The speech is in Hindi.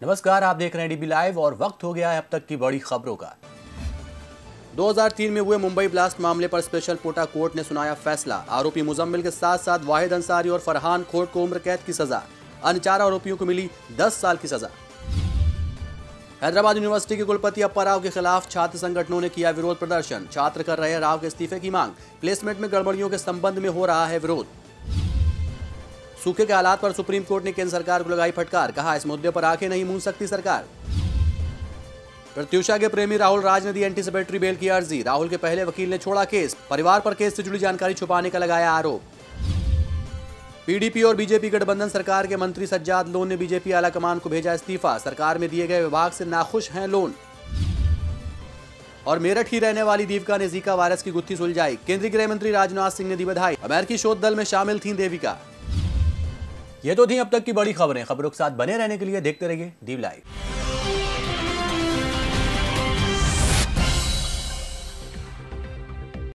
नमस्कार, आप देख रहे हैं डीबी लाइव और वक्त हो गया है अब तक की बड़ी खबरों का। 2003 में हुए मुंबई ब्लास्ट मामले पर स्पेशल कोटा कोर्ट ने सुनाया फैसला। आरोपी मुजम्मिल के साथ साथ वाहिद अंसारी और फरहान खोट को उम्र कैद की सजा। अन्य 4 आरोपियों को मिली 10 साल की सजा। हैदराबाद यूनिवर्सिटी के कुलपति अप्पा राव के खिलाफ छात्र संगठनों ने किया विरोध प्रदर्शन। छात्र कर रहे हैं राव के इस्तीफे की मांग। प्लेसमेंट में गड़बड़ियों के संबंध में हो रहा है विरोध। सूखे के हालात पर सुप्रीम कोर्ट ने केंद्र सरकार को लगाई फटकार। कहा, इस मुद्दे पर आंखें नहीं मूंद सकती सरकार। प्रत्युषा के प्रेमी राहुल राज ने दी एंटीसिपेटरी बेल की अर्जी। राहुल के पहले वकील ने छोड़ा केस। परिवार पर केस से जुड़ी जानकारी छुपाने का लगाया आरोप। पीडीपी और बीजेपी गठबंधन सरकार के मंत्री सज्जाद लोन ने बीजेपी आलाकमान को भेजा इस्तीफा। सरकार में दिए गए विभाग से नाखुश हैं लोन। और मेरठ ही रहने वाली दीविका ने जीका वायरस की गुत्थी सुलझाई। केंद्रीय गृह मंत्री राजनाथ सिंह ने दी बधाई। अमेरिकी शोध दल में शामिल थीं देविका। ये तो थी अब तक की बड़ी खबरें। खबरों के साथ बने रहने के लिए देखते रहिए डीबी लाइव।